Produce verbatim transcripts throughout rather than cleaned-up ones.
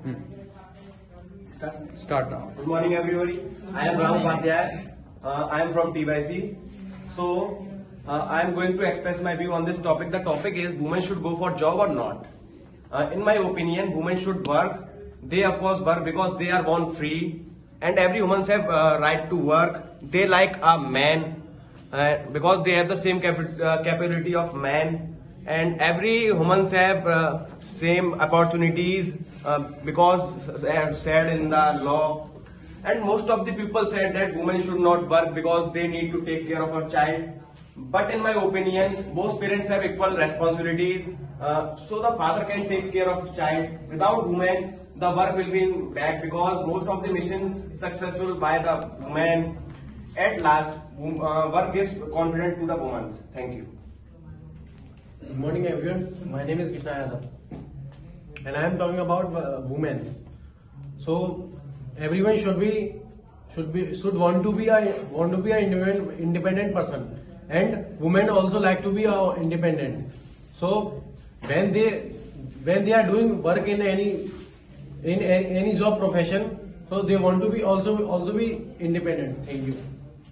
Hmm. Start now. Good morning, everybody. I am Ram Upadhyay. Uh, I am from T Y C. So, uh, I am going to express my view on this topic. The topic is women should go for job or not. Uh, in my opinion, women should work. They of course work because they are born free, and every woman have uh, right to work. They like a man uh, because they have the same cap uh, capability of man, and every woman have uh, same opportunities uh, because as said in the law. And most of the people said that women should not work because they need to take care of a child. But in my opinion, both parents have equal responsibilities. Uh, so the father can take care of the child. Without women, the work will be in back because most of the missions successful by the women. At last, uh, work gives confidence to the women. Thank you. Good morning, everyone. My name is Krishna Yadav, and I am talking about uh, women's. So everyone should be should be should want to be a want to be an independent, independent person, and women also like to be uh, independent. So when they when they are doing work in any in any, any job profession, so they want to be also also be independent. Thank you.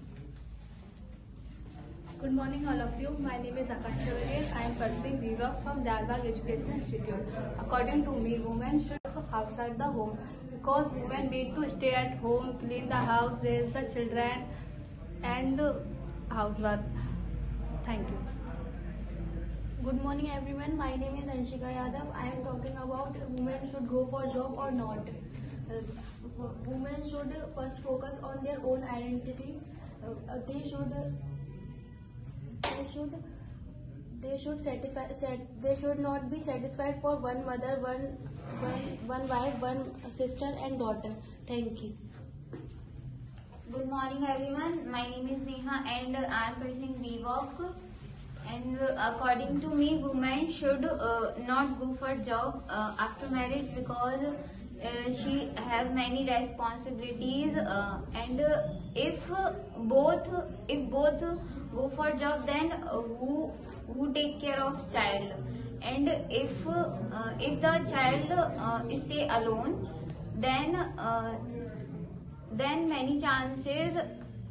Good morning, all of you. My name is Akansha Varghese. I am pursuing B Voc from Dalbagh Education Institute. According to me, women should work outside the home because women need to stay at home, clean the house, raise the children, and uh, housework. Thank you. Good morning, everyone. My name is Anshika Yadav. I am talking about women should go for job or not. Uh, women should first focus on their own identity. Uh, they should. Uh, They should, they should satisfy, set, they should not be satisfied for one mother, one, one, one wife, one sister and daughter. Thank you. Good morning, everyone. My name is Neha, and uh, I am pursuing B Voc. And uh, according to me, women should uh, not go for job uh, after marriage because uh, she have many responsibilities. Uh, and uh, if uh, both if both go for job, then uh, who who take care of child? And if uh, if the child uh, stay alone, then uh, then many chances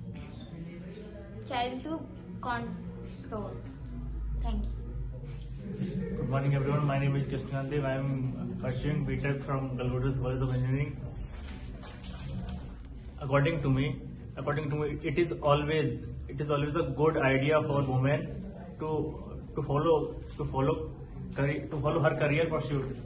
child to control. Thank you. Good morning, everyone. My name is Krishnandev. I am pursuing B Tech from Galgotas College of Engineering. According to me, according to me, it is always it is always a good idea for women to to follow to follow to follow her career pursuit.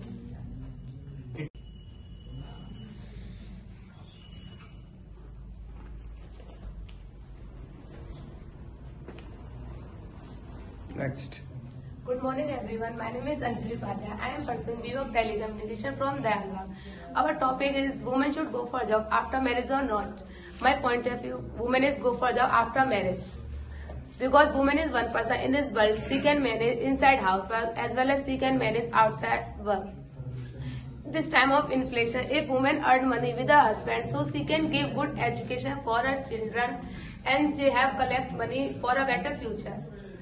Next. Good morning, everyone. My name is Anjali Upadhyay. I am pursuing B Voc Telecommunication from Dalbagh. Our topic is women should go for job after marriage or not. My point of view, women is go for job after marriage because woman is one person in this world. She can manage inside housework as well as she can manage outside work. This time of inflation, if women earn money with a husband, so she can give good education for her children and they have collect money for a better future.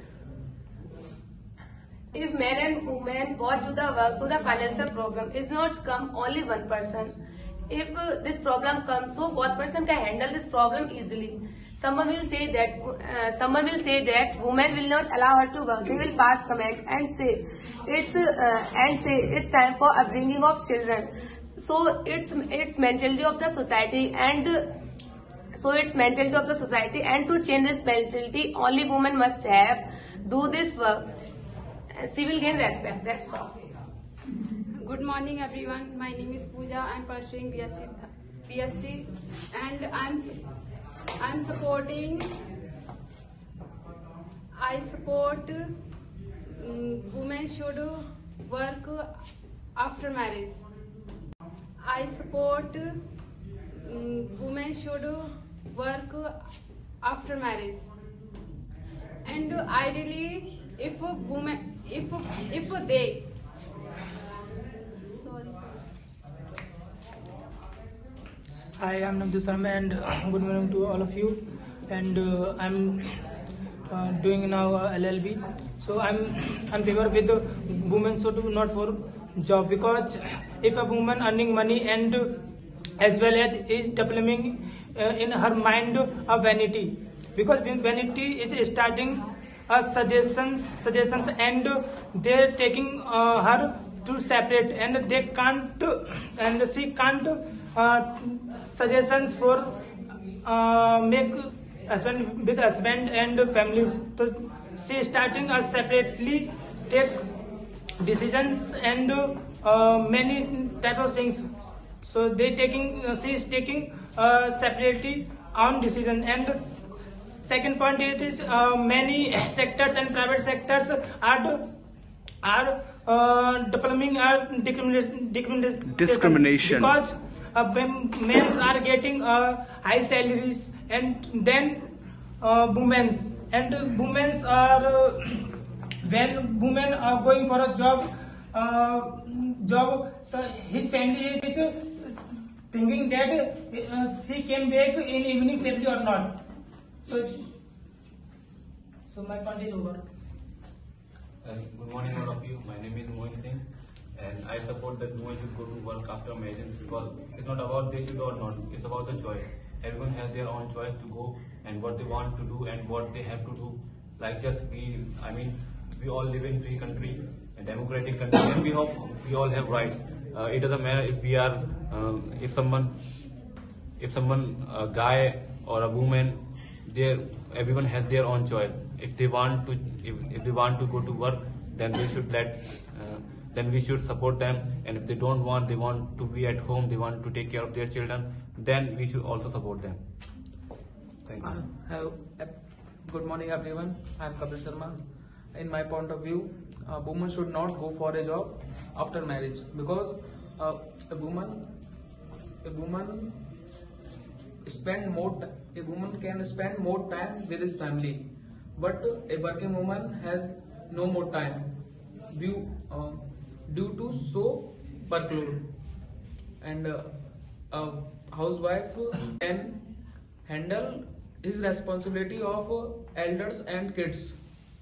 If men and women both do the work, so the financial problem is not come only one person. If uh, this problem comes, so both person can handle this problem easily. Someone will say that uh, someone will say that women will not allow her to work. They will pass comment and say it's uh, and say it's time for upbringing of children. So it's it's mentality of the society and. Uh, so it's mentality of the society, and to change this mentality, only women must have do this work. She will gain respect. That's all. Good morning, everyone. My name is Pooja. I am pursuing B S c, B S c, and I'm I'm supporting. I support um, women should work after marriage. I support um, women should work after marriage, and ideally, if a woman. If if they sorry sorry. Hi, I'm Navdu Sharma, and good morning to all of you. And uh, I'm uh, doing now uh, L L B. So I'm I'm favor with the women should not for job because if a woman earning money and as well as is developing uh, in her mind a vanity, because vanity is starting uh, suggestions suggestions and they're taking uh, her to separate, and they can't and she can't uh, suggestions for uh, make husband with husband and families. So she is starting a separately take decisions and uh, many type of things. So they taking uh, she is taking uh, separately on decision. And second point, it is uh, many sectors and private sectors are are uh, developing our discrimination, discrimination Discrimination. because uh, when men are getting uh, high salaries and then uh, women's and women's are uh, when women are going for a job uh, job uh, his family is uh, thinking that uh, she can back in evening safely or not. So so my point is over. Uh, good morning all of you. My name is Mohin Singh and I support that women should go to work after marriage, because it's not about they should or not, it's about the choice. Everyone has their own choice to go and what they want to do and what they have to do. Like just we, I mean, we all live in free country, a democratic country, and we hope we all have rights. Uh, it doesn't matter if we are, um, if someone, if someone, a guy or a woman, there everyone has their own choice. If they want to, if, if they want to go to work, then they should let, uh, then we should support them. And if they don't want, they want to be at home, they want to take care of their children, then we should also support them. Thank you. Uh, hello. Good morning, everyone. I am Kapil Sharma. In my point of view, a woman should not go for a job after marriage, because uh, a woman, a woman spend more. A woman can spend more time with his family, but a working woman has no more time due uh, due to so workload, and uh, a housewife can handle his responsibility of uh, elders and kids.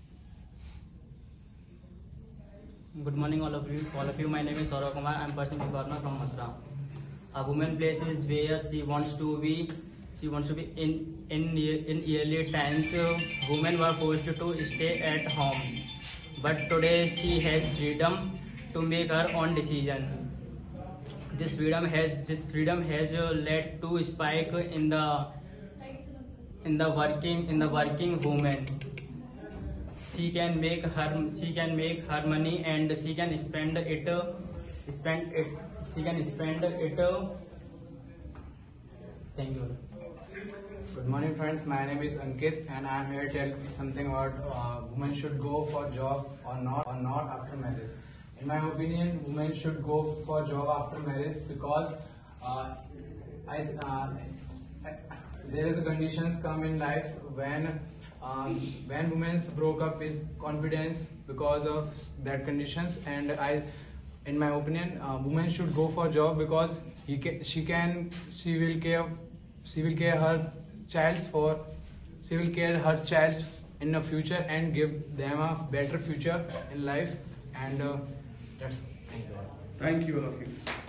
Good morning, all of you. All of you. My name is Saurav Kumar. I am pursuing Vivarna from Mathura. A woman place is where she wants to be. She wants to be in in in earlier times. Uh, women were forced to stay at home, but today she has freedom to make her own decision. This freedom has this freedom has uh, led to spike in the in the working in the working woman. She can make her she can make her money and she can spend it uh, spend it she can spend it. Uh, thank you. Good morning, friends. My name is Ankit and I am here to tell something about uh, women should go for job or not or not after marriage. In my opinion, women should go for job after marriage because uh, I, uh, I, there is a conditions come in life when um, when women broke up with confidence because of that conditions, and I, in my opinion, uh, women should go for job because he can, she can she will care she will care her child for she will care her child in the future and give them a better future in life, and uh, that's thank you. Thank you all of you.